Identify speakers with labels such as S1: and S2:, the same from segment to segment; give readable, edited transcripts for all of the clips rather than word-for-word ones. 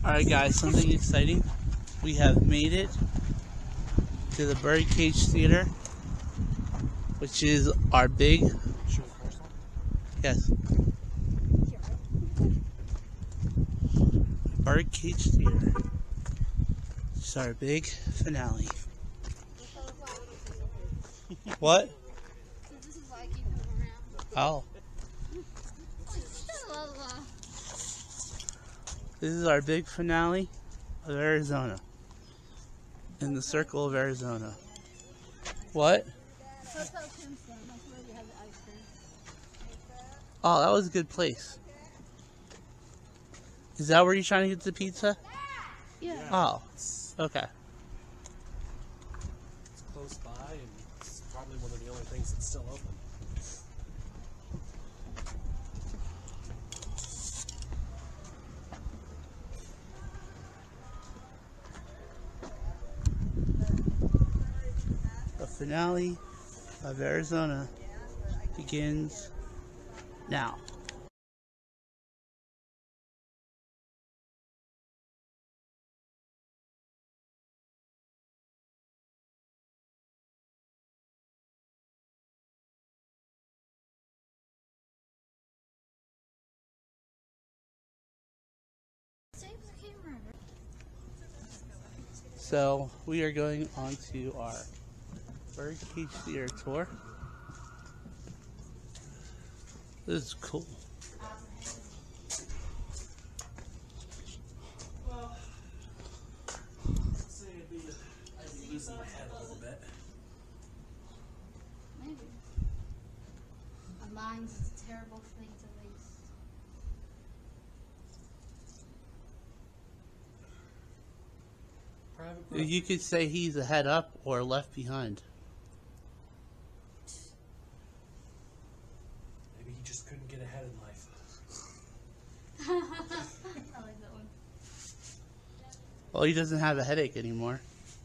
S1: Alright guys, something exciting. We have made it to the Birdcage Theater, which is our big... Yes. Birdcage Theater. It's our big finale. What?
S2: This is why I keep him around.
S1: Oh. This is our big finale of Arizona. In the circle of Arizona. What? Oh, that was a good place. Is that where you're trying to get the pizza?
S2: Yeah.
S1: Oh, okay.
S3: It's close by, and it's probably one of the only things that's still open.
S1: The finale of Arizona begins now. So we are going on to our Birdcage Theater tour. This is cool.
S3: Well, I'd say I'd be losing my head a little bit.
S2: Maybe. A mind's a terrible thing to waste.
S3: Private
S1: You could say he's ahead up or left behind.
S3: Maybe he just couldn't get ahead in life.
S2: I like that one.
S1: Well, he doesn't have a headache anymore.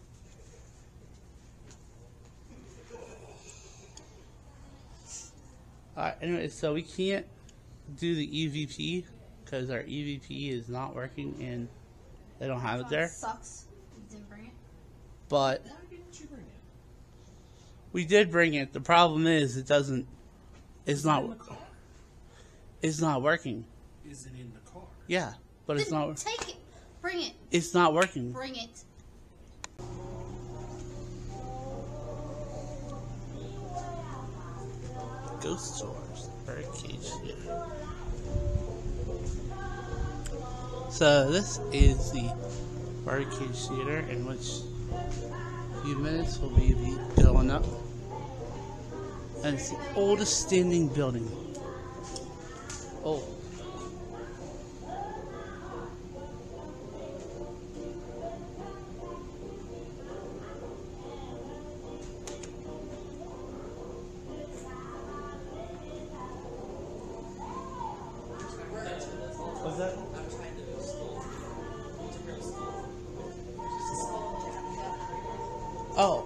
S1: Alright, anyway, so we can't do the EVP because our EVP is not working and they don't have it there.
S2: Sucks. You didn't bring it.
S1: But
S3: Why didn't you bring it?
S1: we did bring it. The problem is it's not
S3: In the car.
S1: it's not working.
S3: Is it in the car?
S1: Yeah, but it's
S2: Then
S1: not
S2: take it. Bring it.
S1: it's not working.
S2: Bring it.
S1: Ghost tours, Birdcage Theater. So this is the Birdcage Theater, in which a few minutes will be going up. And it's the oldest standing building. Oh. What's that? Oh.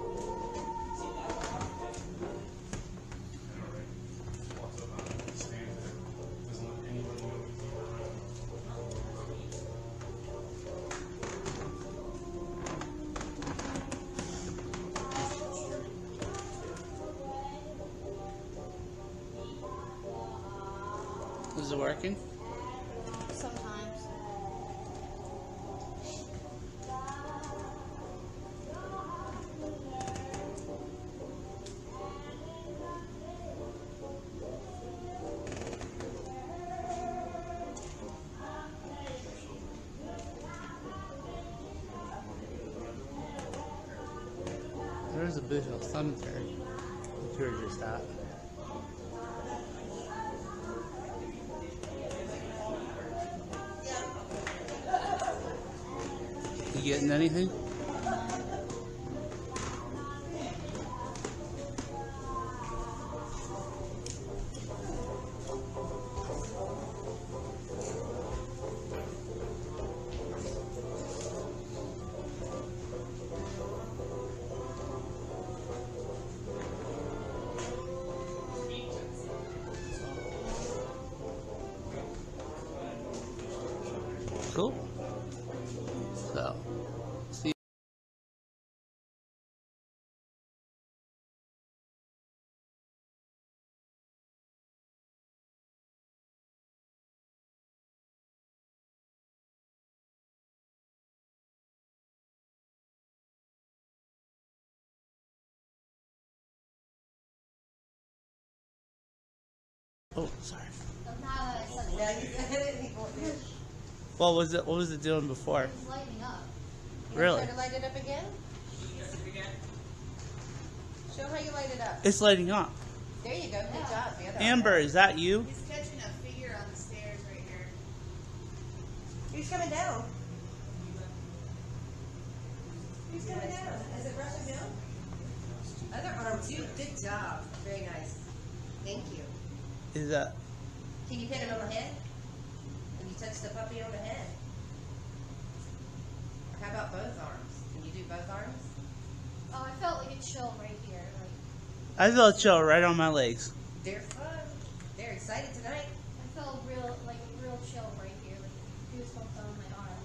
S1: Is it working?
S2: Sometimes.
S1: There's a visual cemetery that you were just at. You getting anything? Cool. So, see. Oh, sorry.
S2: Somehow I suddenly
S4: Yeah, you hit it.
S1: What was it? What was it doing before?
S2: it's lighting up.
S1: Really?
S4: Try to light it up again? Show how you light it up.
S1: It's lighting up.
S4: There you go. Good job. The other
S1: Amber, is that you?
S5: He's catching a figure on the stairs right here.
S4: Who's coming down? Who's coming down? Is it rushing down? Other arm too. Good job. Very nice. Thank you.
S1: Is that?
S4: Can you hit him on the head? Can you touch the puppy on the head? Or how about both arms? Can you do both arms?
S2: Oh, I felt like a chill right here. Like
S1: I felt chill right on my legs.
S4: They're fun. They're excited tonight.
S2: I felt real chill right here. Like goosebumps on my arm.